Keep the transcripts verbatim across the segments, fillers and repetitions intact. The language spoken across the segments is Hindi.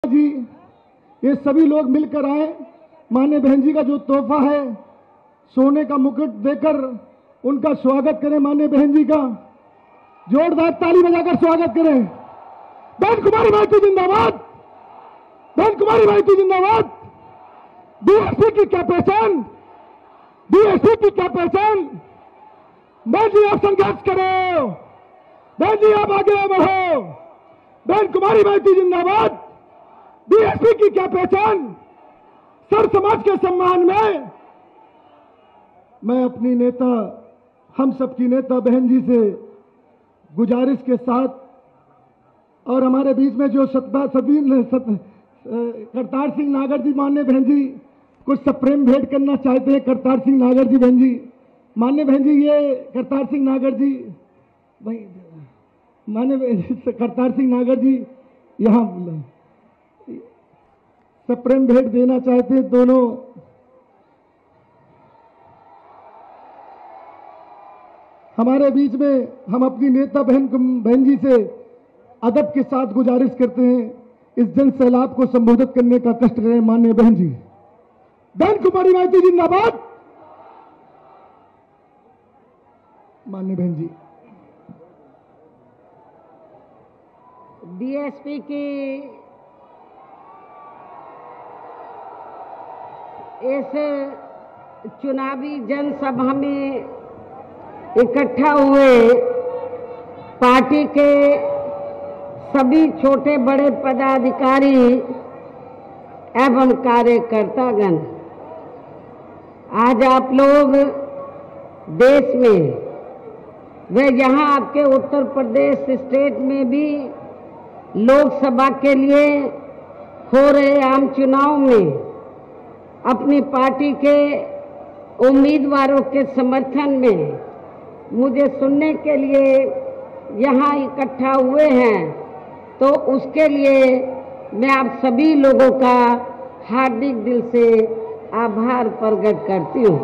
जी, ये सभी लोग मिलकर आए। माननीय बहन जी का जो तोहफा है सोने का मुकुट देकर उनका स्वागत करें। माननीय बहन जी का जोरदार ताली बजाकर स्वागत करें। बहन कुमारी माइती जिंदाबाद, बहन कुमारी माइती जिंदाबाद। डीएसपी की क्या पहचान, डीएसपी की क्या पहचान। बहन जी आप संघर्ष करो, बहन जी आप आगे बढ़ो। बहन कुमारी माइती जिंदाबाद। डीएसपी की क्या पहचान। सर समाज के सम्मान में मैं अपनी नेता, हम सबकी नेता बहन जी से गुजारिश के साथ और हमारे बीच में जो सतबा सभी सत, करतार सिंह नागर जी, माननीय बहन जी कुछ सप्रेम भेंट करना चाहते हैं। करतार सिंह नागर जी, बहन जी, माननीय बहन जी, ये करतार सिंह नागर जी, भाई माननीय करतार सिंह नागर जी यहाँ सप्रेम भेंट देना चाहते हैं। दोनों हमारे बीच में, हम अपनी नेता बहन बहन जी से अदब के साथ गुजारिश करते हैं इस जन सैलाब को संबोधित करने का कष्ट करें। माननीय बहन जी। बहन कुमारी माइती जिंदाबाद। माननीय बहन जी। डीएसपी की इस चुनावी जनसभा में इकट्ठा हुए पार्टी के सभी छोटे बड़े पदाधिकारी एवं कार्यकर्तागण, आज आप लोग देश में व यहाँ आपके उत्तर प्रदेश स्टेट में भी लोकसभा के लिए हो रहे आम चुनाव में अपनी पार्टी के उम्मीदवारों के समर्थन में मुझे सुनने के लिए यहाँ इकट्ठा हुए हैं, तो उसके लिए मैं आप सभी लोगों का हार्दिक दिल से आभार प्रकट करती हूँ।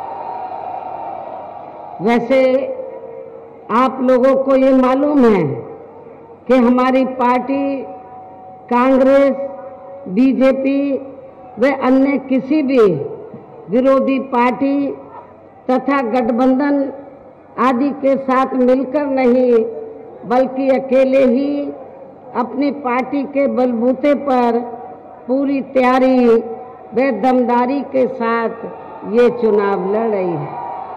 वैसे आप लोगों को ये मालूम है कि हमारी पार्टी कांग्रेस, बीजेपी व अन्य किसी भी विरोधी पार्टी तथा गठबंधन आदि के साथ मिलकर नहीं, बल्कि अकेले ही अपनी पार्टी के बलबूते पर पूरी तैयारी व दमदारी के साथ ये चुनाव लड़ रही है।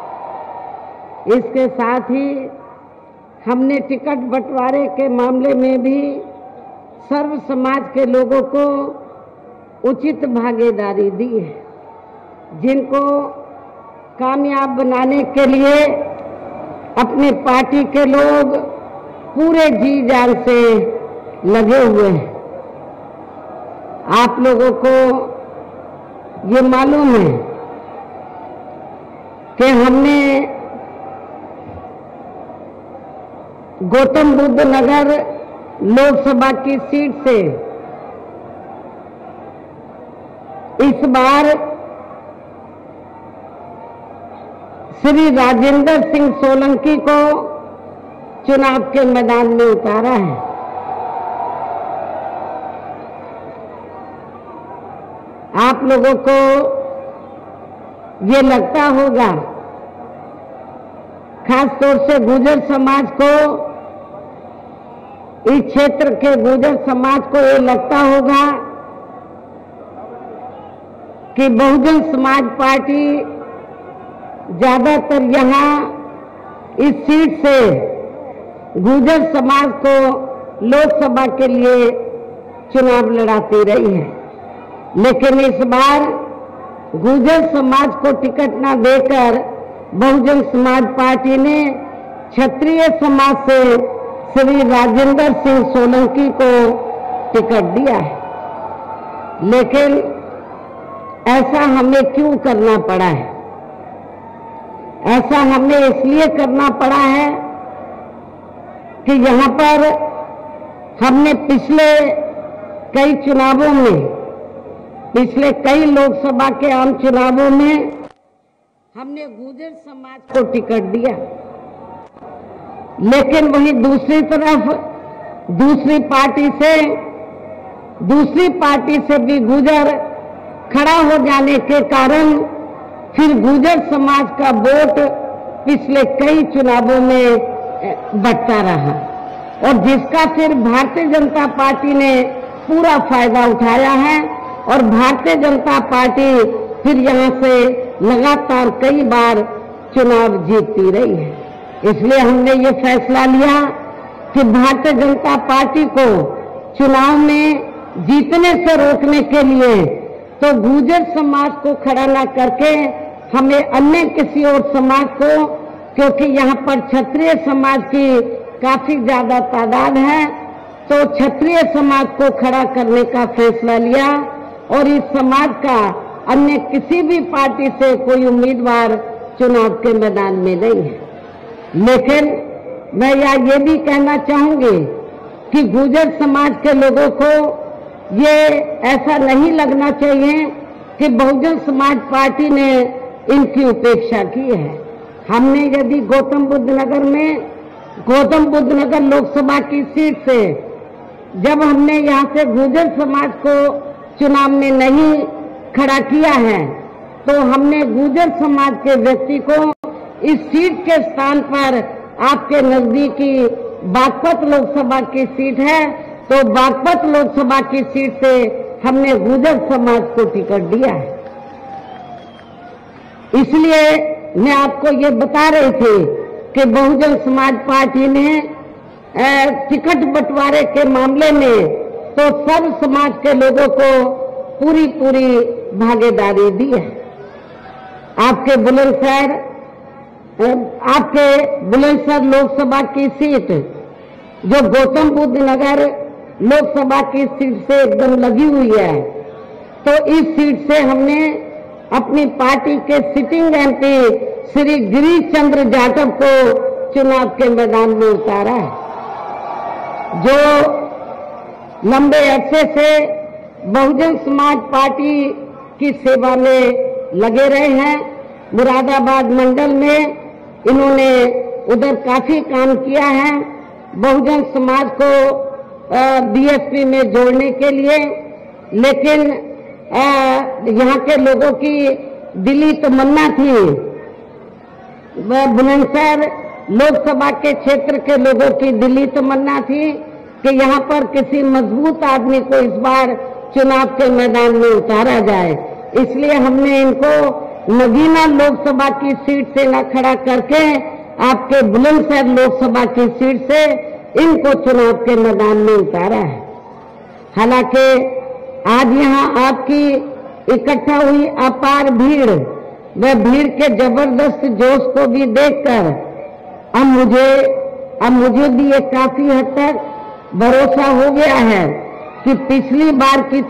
इसके साथ ही हमने टिकट बंटवारे के मामले में भी सर्व समाज के लोगों को उचित भागीदारी दी है, जिनको कामयाब बनाने के लिए अपनी पार्टी के लोग पूरे जी जान से लगे हुए हैं। आप लोगों को ये मालूम है कि हमने गौतम बुद्ध नगर लोकसभा की सीट से इस बार श्री राजेंद्र सिंह सोलंकी को चुनाव के मैदान में उतारा है। आप लोगों को ये लगता होगा, खास तौर से गुर्जर समाज को, इस क्षेत्र के गुर्जर समाज को ये लगता होगा कि बहुजन समाज पार्टी ज्यादातर यहाँ इस सीट से गुर्जर समाज को लोकसभा के लिए चुनाव लड़ाती रही है, लेकिन इस बार गुर्जर समाज को टिकट न देकर बहुजन समाज पार्टी ने क्षत्रिय समाज से श्री राजेंद्र सिंह सोलंकी को टिकट दिया है। लेकिन ऐसा हमें क्यों करना पड़ा है? ऐसा हमें इसलिए करना पड़ा है कि यहाँ पर हमने पिछले कई चुनावों में, पिछले कई लोकसभा के आम चुनावों में हमने गुर्जर समाज को टिकट दिया, लेकिन वहीं दूसरी तरफ दूसरी पार्टी से दूसरी पार्टी से भी गुजर खड़ा हो जाने के कारण फिर गुजर समाज का वोट पिछले कई चुनावों में बढ़ता रहा और जिसका फिर भारतीय जनता पार्टी ने पूरा फायदा उठाया है और भारतीय जनता पार्टी फिर यहां से लगातार कई बार चुनाव जीतती रही है। इसलिए हमने ये फैसला लिया कि भारतीय जनता पार्टी को चुनाव में जीतने से रोकने के लिए तो गुर्जर समाज को खड़ा न करके हमें अन्य किसी और समाज को, क्योंकि यहाँ पर क्षत्रिय समाज की काफी ज्यादा तादाद है, तो क्षत्रिय समाज को खड़ा करने का फैसला लिया और इस समाज का अन्य किसी भी पार्टी से कोई उम्मीदवार चुनाव के मैदान में नहीं है। लेकिन मैं यहाँ ये भी कहना चाहूंगी कि गुर्जर समाज के लोगों को ये ऐसा नहीं लगना चाहिए कि बहुजन समाज पार्टी ने इनकी उपेक्षा की है। हमने यदि गौतम बुद्ध नगर में गौतम बुद्ध नगर लोकसभा की सीट से जब हमने यहाँ से गुर्जर समाज को चुनाव में नहीं खड़ा किया है तो हमने गुर्जर समाज के व्यक्ति को इस सीट के स्थान पर आपके नजदीकी बागपत लोकसभा की सीट है तो बागपत लोकसभा की सीट से हमने गुर्जर समाज को टिकट दिया है। इसलिए मैं आपको ये बता रही थी कि बहुजन समाज पार्टी ने टिकट बंटवारे के मामले में तो सब समाज के लोगों को पूरी पूरी भागीदारी दी है। आपके बुलंदशहर आपके बुलंदशहर लोकसभा की सीट जो गौतम बुद्ध नगर लोकसभा की सीट से एकदम लगी हुई है, तो इस सीट से हमने अपनी पार्टी के सिटिंग एमपी श्री गिरीश चंद्र जाटव को चुनाव के मैदान में उतारा है, जो लंबे अरसे से बहुजन समाज पार्टी की सेवा में लगे रहे हैं। मुरादाबाद मंडल में इन्होंने उधर काफी काम किया है बहुजन समाज को बीएसपी में जोड़ने के लिए, लेकिन यहाँ के लोगों की दिली तमन्ना थी, बुलंदशहर लोकसभा के क्षेत्र के लोगों की दिली तमन्ना थी कि यहाँ पर किसी मजबूत आदमी को इस बार चुनाव के मैदान में उतारा जाए। इसलिए हमने इनको नगीना लोकसभा की सीट से न खड़ा करके आपके बुलंदशहर लोकसभा की सीट से इनको चुनाव के मैदान में उतारा है। हालांकि आज यहाँ आपकी इकट्ठा हुई अपार भीड़, वह भीड़ के जबरदस्त जोश को भी देखकर अब मुझे अब मुझे भी ये काफी हद तक भरोसा हो गया है कि पिछली बार की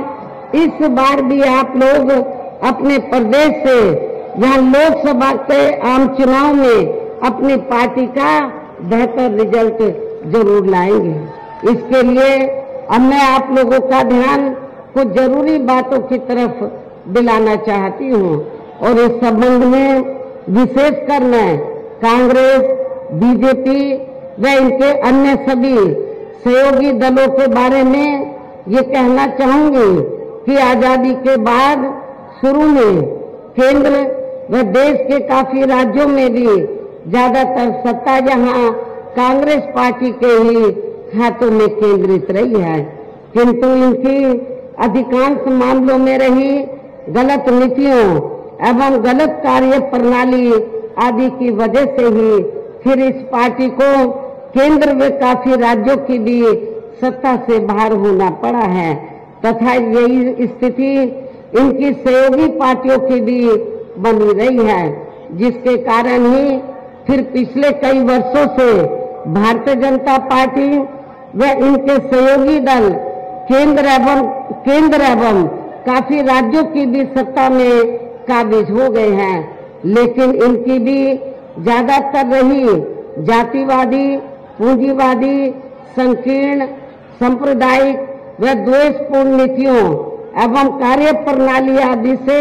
तरह इस बार भी आप लोग अपने प्रदेश से यहाँ लोकसभा के आम चुनाव में अपनी पार्टी का बेहतर रिजल्ट जरूर लाएंगे। इसके लिए अब मैं आप लोगों का ध्यान कुछ जरूरी बातों की तरफ दिलाना चाहती हूँ और इस संबंध में विशेषकर मैं कांग्रेस, बीजेपी व इनके अन्य सभी सहयोगी दलों के बारे में ये कहना चाहूंगी कि आजादी के बाद शुरू में केंद्र व देश के काफी राज्यों में भी ज्यादातर सत्ता जहां कांग्रेस पार्टी के ही हाथों में केंद्रित रही है, किंतु इनकी अधिकांश मामलों में रही गलत नीतियों एवं गलत कार्य प्रणाली आदि की वजह से ही फिर इस पार्टी को केंद्र व काफी राज्यों की भी सत्ता से बाहर होना पड़ा है तथा यही स्थिति इनकी सहयोगी पार्टियों की भी बनी रही है, जिसके कारण ही फिर पिछले कई वर्षों से भारतीय जनता पार्टी व इनके सहयोगी दल केंद्र एवं केंद्र एवं काफी राज्यों की भी सत्ता में काबिज हो गए हैं, लेकिन इनकी भी ज्यादातर रही जातिवादी, पूंजीवादी, संकीर्ण, सांप्रदायिक व द्वेषपूर्ण नीतियों एवं कार्य प्रणाली आदि से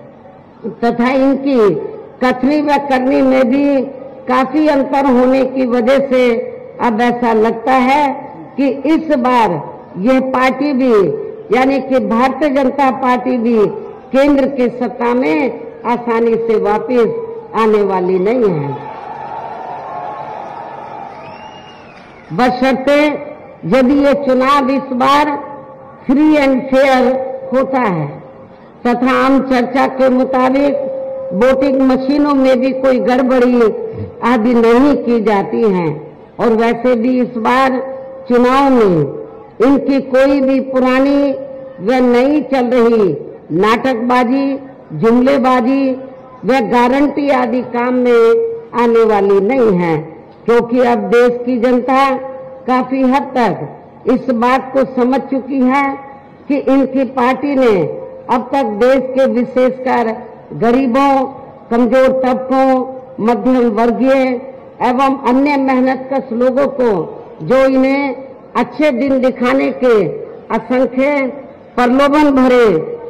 तथा इनकी कथनी व करनी में भी काफी अंतर होने की वजह से अब ऐसा लगता है कि इस बार यह पार्टी भी यानी कि भारतीय जनता पार्टी भी केंद्र की सत्ता में आसानी से वापस आने वाली नहीं है, बशर्ते यदि ये चुनाव इस बार फ्री एंड फेयर होता है तथा आम चर्चा के मुताबिक वोटिंग मशीनों में भी कोई गड़बड़ी आदि नहीं की जाती है। और वैसे भी इस बार चुनाव में इनकी कोई भी पुरानी व नई चल रही नाटकबाजी, जुमलेबाजी व गारंटी आदि काम में आने वाली नहीं है, क्योंकि अब देश की जनता काफी हद तक इस बात को समझ चुकी है कि इनकी पार्टी ने अब तक देश के विशेषकर गरीबों, कमजोर तबकों, मध्यम वर्गीय एवं अन्य मेहनतकश लोगों को जो इन्हें अच्छे दिन दिखाने के असंख्य प्रलोभन भरे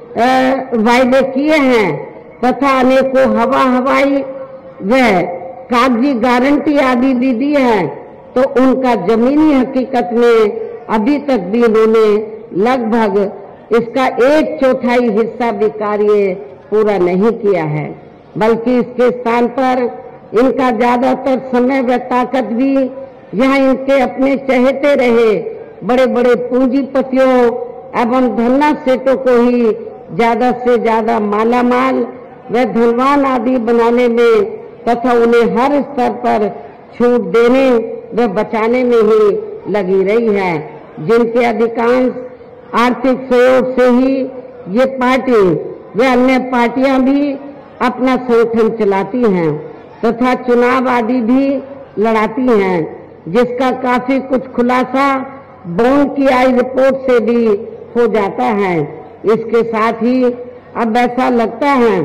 वायदे किए हैं तथा अनेकों हवा हवाई व कागजी गारंटी आदि भी दी है, तो उनका जमीनी हकीकत में अभी तक भी इन्होंने लगभग इसका एक चौथाई हिस्सा भी कार्य पूरा नहीं किया है, बल्कि इसके स्थान पर इनका ज्यादातर समय व ताकत भी यहाँ इनके अपने चहेते रहे बड़े बड़े पूंजीपतियों एवं धन्ना सेठों को ही ज्यादा से ज्यादा मालामाल व धनवान आदि बनाने में तथा उन्हें हर स्तर पर छूट देने व बचाने में ही लगी रही है, जिनके अधिकांश आर्थिक सहयोग से ही ये पार्टी व अन्य पार्टियां भी अपना संगठन चलाती हैं तथा चुनाव आदि भी लड़ाती हैं, जिसका काफी कुछ खुलासा बॉन्ड की आई रिपोर्ट से भी हो जाता है। इसके साथ ही अब ऐसा लगता है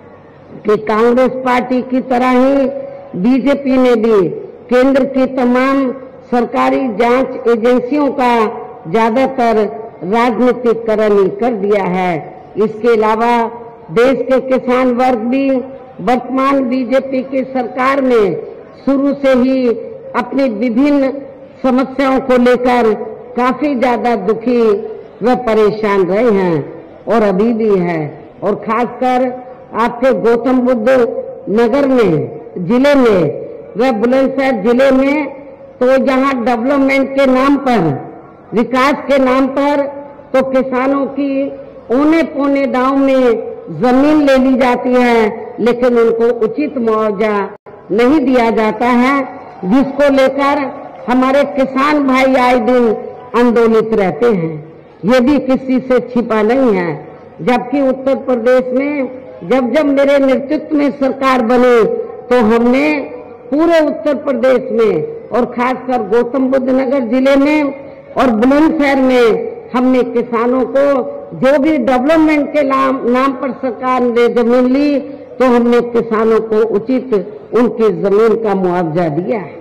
कि कांग्रेस पार्टी की तरह ही बीजेपी ने भी केंद्र की तमाम सरकारी जांच एजेंसियों का ज्यादातर राजनीतिकरण कर दिया है। इसके अलावा देश के किसान वर्ग भी वर्तमान बीजेपी की सरकार में शुरू से ही अपनी विभिन्न समस्याओं को लेकर काफी ज्यादा दुखी व परेशान रहे हैं और अभी भी है। और खासकर आपके गौतम बुद्ध नगर में जिले में व बुलंदशहर जिले में तो यहाँ डेवलपमेंट के नाम पर, विकास के नाम पर तो किसानों की औने पौने दांव में जमीन ले ली जाती है, लेकिन उनको उचित मुआवजा नहीं दिया जाता है, जिसको लेकर हमारे किसान भाई आए दिन आंदोलित रहते हैं। ये भी किसी से छिपा नहीं है। जबकि उत्तर प्रदेश में जब जब मेरे नेतृत्व में सरकार बनी तो हमने पूरे उत्तर प्रदेश में और खासकर गौतम बुद्ध नगर जिले में और बुलंदशहर में हमने किसानों को जो भी डेवलपमेंट के नाम नाम पर सरकार ने जमीन ली तो हमने किसानों को उचित उनकी जमीन का मुआवजा दिया है।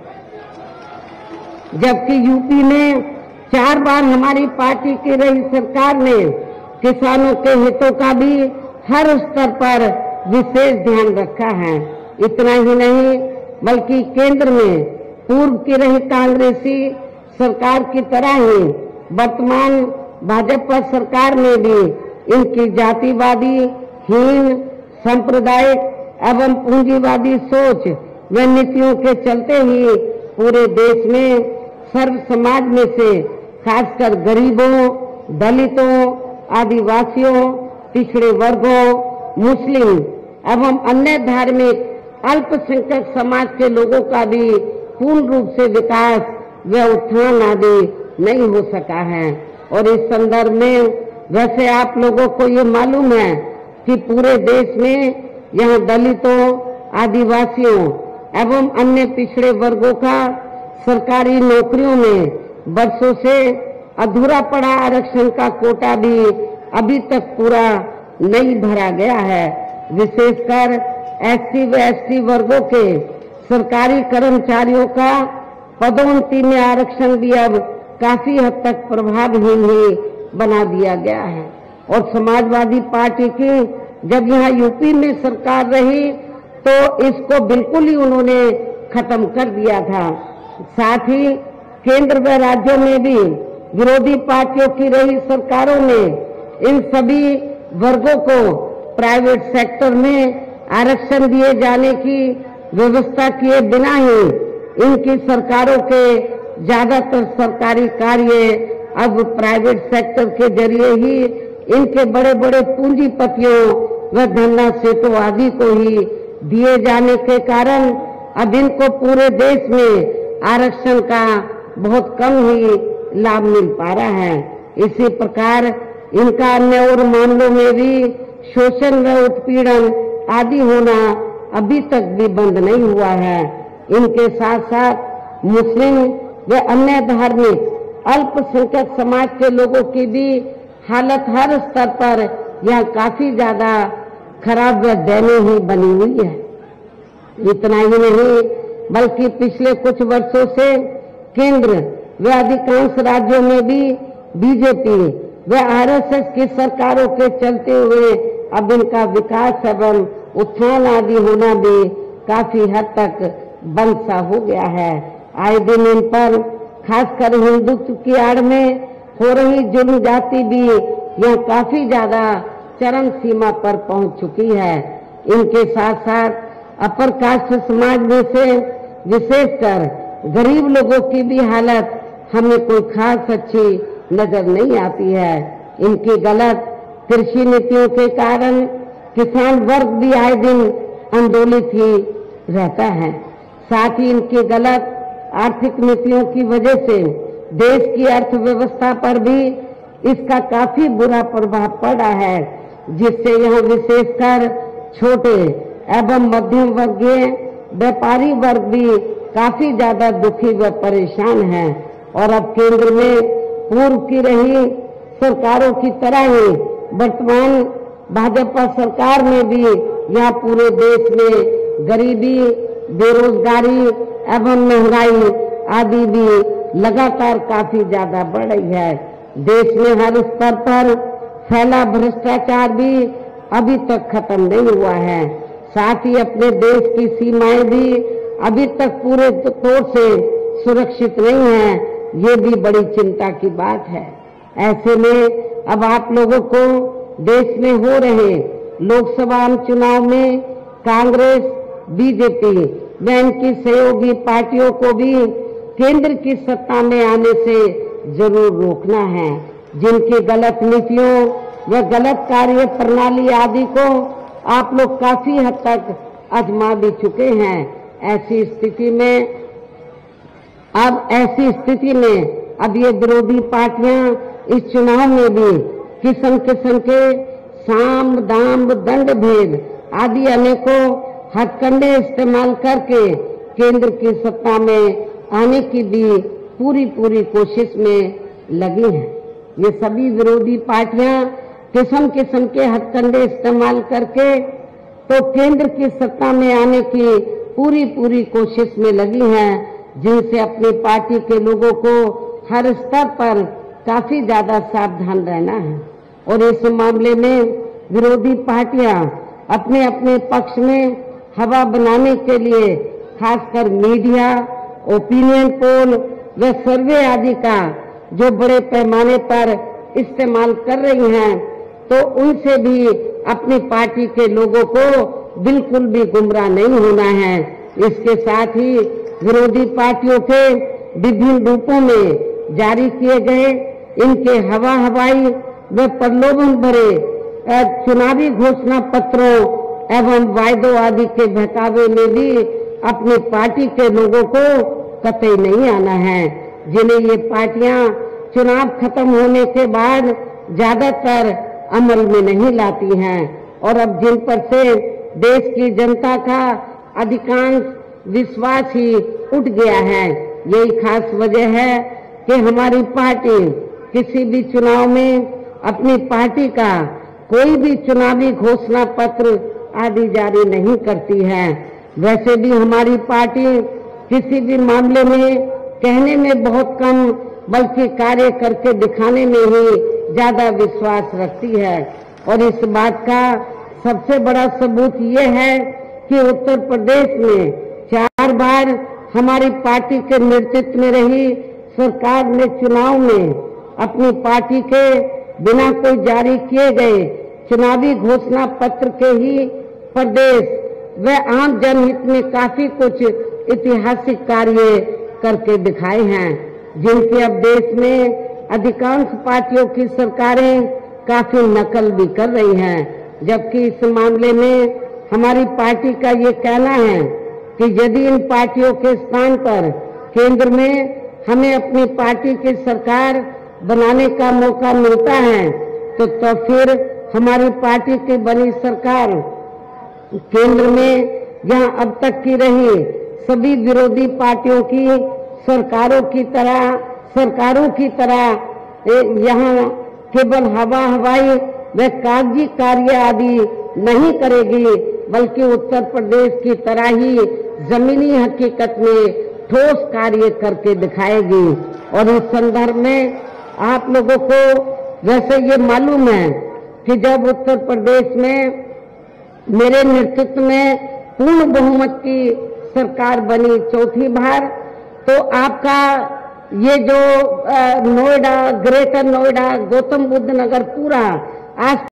जबकि यूपी में चार बार हमारी पार्टी की रही सरकार ने किसानों के हितों का भी हर स्तर पर विशेष ध्यान रखा है। इतना ही नहीं बल्कि केंद्र में पूर्व की रही कांग्रेसी सरकार की तरह ही वर्तमान भाजपा सरकार में भी इनकी जातिवादी, हीन, सांप्रदायिक एवं पूंजीवादी सोच व नीतियों के चलते ही पूरे देश में सर्व समाज में से खासकर गरीबों, दलितों, आदिवासियों, पिछड़े वर्गों, मुस्लिम एवं अन्य धार्मिक अल्पसंख्यक समाज के लोगों का भी पूर्ण रूप से विकास व उत्थान आदि नहीं हो सका है। और इस संदर्भ में वैसे आप लोगों को ये मालूम है कि पूरे देश में यहाँ दलितों, आदिवासियों एवं अन्य पिछड़े वर्गों का सरकारी नौकरियों में वर्षों से अधूरा पड़ा आरक्षण का कोटा भी अभी तक पूरा नहीं भरा गया है। विशेषकर एससी व एसटी वर्गों के सरकारी कर्मचारियों का पदोन्नति में आरक्षण भी अब काफी हद तक प्रभावहीन ही बना दिया गया है। और समाजवादी पार्टी की जब यहाँ यूपी में सरकार रही तो इसको बिल्कुल ही उन्होंने खत्म कर दिया था। साथ ही केंद्र व राज्यों में भी विरोधी पार्टियों की रही सरकारों ने इन सभी वर्गों को प्राइवेट सेक्टर में आरक्षण दिए जाने की व्यवस्था किए बिना ही इनकी सरकारों के ज्यादातर सरकारी कार्य अब प्राइवेट सेक्टर के जरिए ही इनके बड़े बड़े पूंजीपतियों व धन्ना सेठों आदि को ही दिए जाने के कारण अब इनको पूरे देश में आरक्षण का बहुत कम ही लाभ मिल पा रहा है। इसी प्रकार इनका अन्य और मामलों में भी शोषण व उत्पीड़न आदि होना अभी तक भी बंद नहीं हुआ है। इनके साथ साथ मुस्लिम व अन्य धार्मिक अल्पसंख्यक समाज के लोगों की भी हालत हर स्तर पर यह काफी ज्यादा खराब व दयनीय ही बनी हुई है। इतना ही नहीं बल्कि पिछले कुछ वर्षों से केंद्र व अधिकांश राज्यों में भी बीजेपी व आरएसएस की सरकारों के चलते हुए अब इनका विकास एवं उत्थान आदि होना भी काफी हद तक बंद सा हो गया है। आए दिन इन पर खासकर हिंदुत्व की आड़ में हो रही जुल्म जाति भी यह काफी ज्यादा चरम सीमा पर पहुंच चुकी है। इनके साथ साथ अपर कास्ट समाज में से विशेषकर गरीब लोगों की भी हालत हमें कोई खास अच्छी नजर नहीं आती है। इनकी गलत कृषि नीतियों के कारण किसान वर्ग भी आए दिन आंदोलित ही रहता है। साथ ही इनकी गलत आर्थिक नीतियों की वजह से देश की अर्थव्यवस्था पर भी इसका काफी बुरा प्रभाव पड़ा है, जिससे यह विशेषकर छोटे एवं मध्यम वर्गीय व्यापारी वर्ग भी काफी ज्यादा दुखी व परेशान है। और अब केंद्र में पूर्व की रही सरकारों की तरह ही वर्तमान भाजपा सरकार में भी यह पूरे देश में गरीबी, बेरोजगारी एवं महंगाई आदि भी लगातार काफी ज्यादा बढ़ रही है। देश में हर स्तर पर फैला भ्रष्टाचार भी अभी तक खत्म नहीं हुआ है। साथ ही अपने देश की सीमाएं भी अभी तक पूरे तौर से सुरक्षित नहीं है। ये भी बड़ी चिंता की बात है। ऐसे में अब आप लोगों को देश में हो रहे लोकसभा चुनाव में कांग्रेस, बीजेपी व इनकी सहयोगी पार्टियों को भी केंद्र की सत्ता में आने से जरूर रोकना है। जिनकी गलत नीतियों व गलत कार्य प्रणाली आदि को आप लोग काफी हद तक आजमा भी चुके हैं। ऐसी स्थिति में अब ऐसी स्थिति में अब ये विरोधी पार्टियां इस चुनाव में भी किस्म किस्म के साम, दाम, दंड भेद आदि अनेकों हथकंडे इस्तेमाल करके केंद्र की सत्ता में आने की भी पूरी पूरी कोशिश में लगी हैं। ये सभी विरोधी पार्टियां किस्म किस्म के हथकंडे इस्तेमाल करके तो केंद्र की सत्ता में आने की पूरी पूरी कोशिश में लगी हैं, जिनसे अपनी पार्टी के लोगों को हर स्तर पर काफी ज्यादा सावधान रहना है। और इस मामले में विरोधी पार्टियां अपने अपने पक्ष में हवा बनाने के लिए खासकर मीडिया, ओपिनियन पोल व सर्वे आदि का जो बड़े पैमाने पर इस्तेमाल कर रही हैं, तो उनसे भी अपनी पार्टी के लोगों को बिल्कुल भी गुमराह नहीं होना है। इसके साथ ही विरोधी पार्टियों के विभिन्न रूपों में जारी किए गए इनके हवा हवाई व प्रलोभन भरे चुनावी घोषणा पत्रों एवं वायदों आदि के बहकावे में भी अपनी पार्टी के लोगों को कतई नहीं आना है, जिन्हें ये पार्टियां चुनाव खत्म होने के बाद ज्यादातर अमल में नहीं लाती हैं। और अब जिन पर से देश की जनता का अधिकांश विश्वास ही उठ गया है, यही खास वजह है कि हमारी पार्टी किसी भी चुनाव में अपनी पार्टी का कोई भी चुनावी घोषणा पत्र आदि जारी नहीं करती है। वैसे भी हमारी पार्टी किसी भी मामले में कहने में बहुत कम बल्कि कार्य करके दिखाने में ही ज्यादा विश्वास रखती है। और इस बात का सबसे बड़ा सबूत ये है कि उत्तर प्रदेश में चार बार हमारी पार्टी के नेतृत्व में रही सरकार ने चुनाव में अपनी पार्टी के बिना कोई जारी किए गए चुनावी घोषणा पत्र के ही प्रदेश व आम जनहित में काफी कुछ ऐतिहासिक कार्य करके दिखाए हैं, जिनकी अब देश में अधिकांश पार्टियों की सरकारें काफी नकल भी कर रही हैं। जबकि इस मामले में हमारी पार्टी का ये कहना है कि यदि इन पार्टियों के स्थान पर केंद्र में हमें अपनी पार्टी की सरकार बनाने का मौका मिलता है तो तो फिर हमारी पार्टी की बनी सरकार केंद्र में जहां अब तक की रही सभी विरोधी पार्टियों की सरकारों की तरह सरकारों की तरह यहां केवल हवा हवाई व कागजी कार्य आदि नहीं करेगी, बल्कि उत्तर प्रदेश की तरह ही जमीनी हकीकत में ठोस कार्य करके दिखाएगी। और इस संदर्भ में आप लोगों को वैसे ये मालूम है कि जब उत्तर प्रदेश में मेरे नेतृत्व में पूर्ण बहुमत की सरकार बनी चौथी बार, तो आपका ये जो नोएडा, ग्रेटर नोएडा, गौतम बुद्ध नगर पूरा आज